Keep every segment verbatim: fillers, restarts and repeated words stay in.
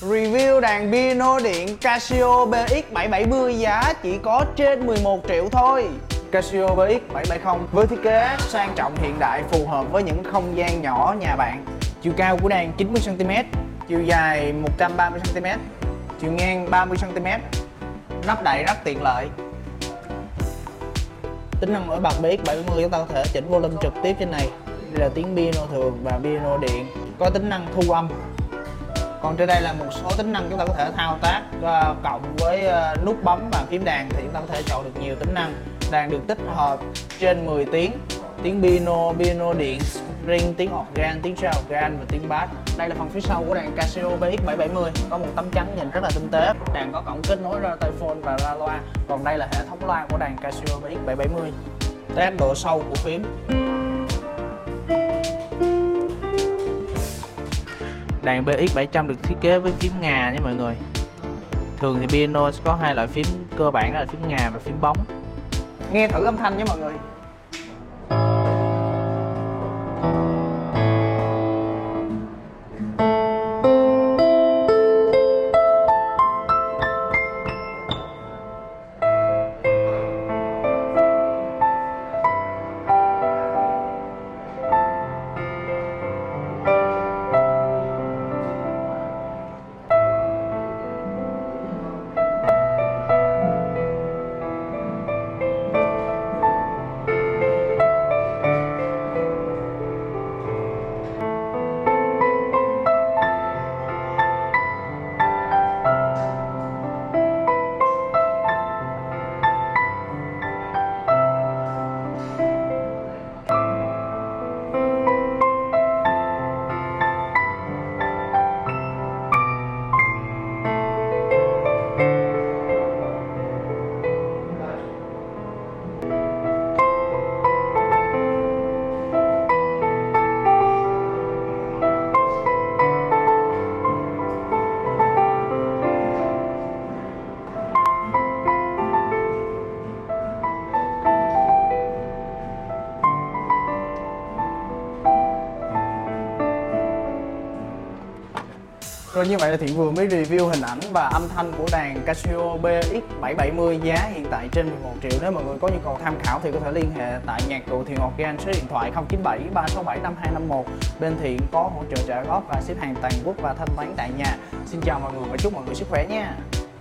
Review đàn piano điện Casio bê ích bảy bảy mươi giá chỉ có trên mười một triệu thôi. Casio bê ích bảy bảy không với thiết kế sang trọng hiện đại, phù hợp với những không gian nhỏ nhà bạn. Chiều cao của đàn chín mươi xăng ti mét, chiều dài một trăm ba mươi xăng ti mét, chiều ngang ba mươi xăng ti mét. Nắp đậy rất tiện lợi. Tính năng nổi bật bê ích bảy bảy mươi chúng ta có thể chỉnh volume trực tiếp trên này. Đây là tiếng piano thường và piano điện, có tính năng thu âm. Còn trên đây là một số tính năng chúng ta có thể thao tác uh, cộng với uh, nút bấm và phím đàn thì chúng ta có thể chọn được nhiều tính năng. Đàn được tích hợp trên mười tiếng, tiếng piano, piano điện, string, tiếng organ, tiếng tra organ và tiếng bass. Đây là phần phía sau của đàn Casio bê ích bảy bảy mươi, có một tấm chắn nhìn rất là tinh tế. Đàn có cổng kết nối ra tai phone và ra loa. Còn đây là hệ thống loa của đàn Casio bê ích bảy bảy mươi. Test độ sâu của phím. Đàn bê ích bảy trăm được thiết kế với phím ngà nha mọi người. Thường thì piano sẽ có hai loại phím cơ bản là phím ngà và phím bóng. Nghe thử âm thanh nhé mọi người. Rồi như vậy là Thiện vừa mới review hình ảnh và âm thanh của đàn Casio bê ích bảy bảy mươi giá hiện tại trên mười một triệu. Nếu mọi người có nhu cầu tham khảo thì có thể liên hệ tại nhạc cụ Thiện Organ số điện thoại không chín bảy ba sáu bảy năm hai năm một. Bên Thiện có hỗ trợ trả góp và ship hàng toàn quốc và thanh toán tại nhà. Xin chào mọi người và chúc mọi người sức khỏe nha.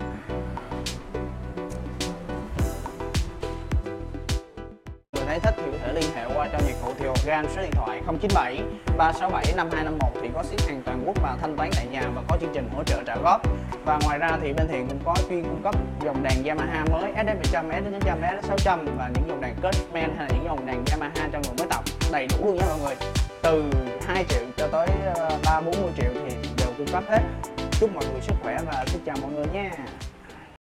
Thấy thích thì có thể liên hệ qua cho nhạc cụ Thiện Organ số điện thoại không chín bảy ba sáu bảy năm hai năm một thì có ship hàng toàn quốc và thanh toán tại nhà và có chương trình hỗ trợ trả góp. Và ngoài ra thì bên Thiện cũng có chuyên cung cấp dòng đàn Yamaha mới ét ét bảy trăm, ét ét chín trăm, ét ét sáu trăm và những dòng đàn Cutman hay là những dòng đàn Yamaha cho người mới tập đầy đủ luôn nha mọi người. Từ hai triệu cho tới ba bốn mươi triệu thì đều cung cấp hết. Chúc mọi người sức khỏe và xin chào mọi người nha.